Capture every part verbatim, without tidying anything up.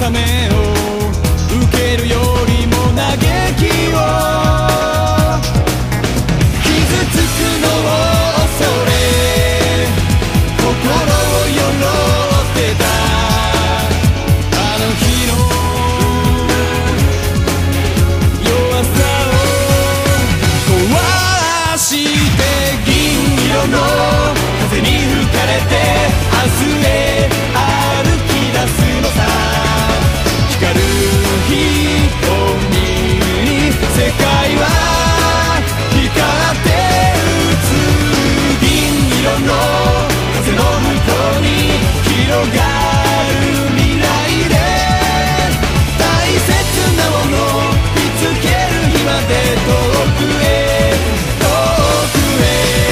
めを受けるよりも嘆きを傷つくのを恐れ心をよろってたあの日の弱さを壊して銀色の風に吹かれて明日へ歩き出すのさ光る瞳に世界は光って映る銀色の風の向こうに広がる未来で大切なもの見つける日まで遠くへ遠くへ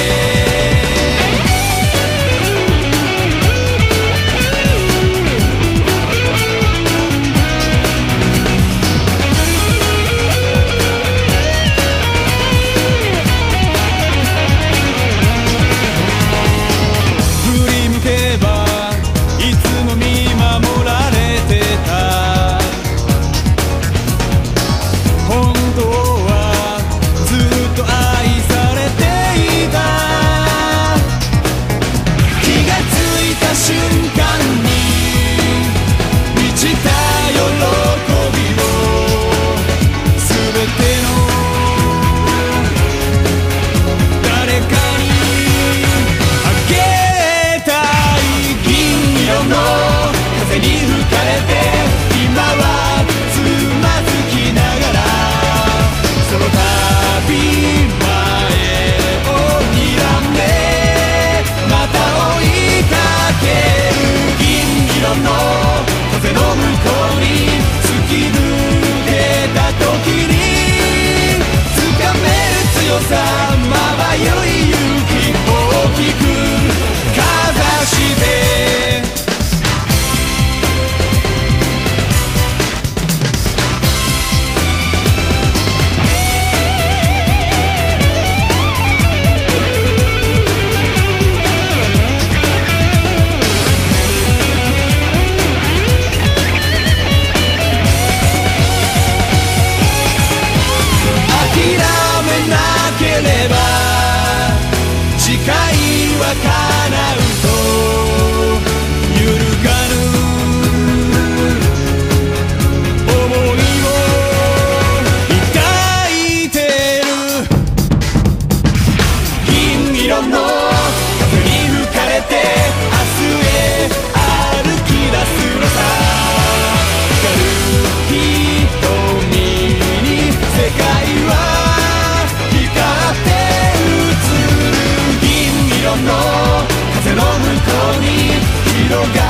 さまばゆい勇気大きくかざして誓いは叶うと揺るがぬ想いを抱いてる銀色の風に吹かれて明日へ歩き出すのさ光る瞳に世界は光って風の向こうに広がる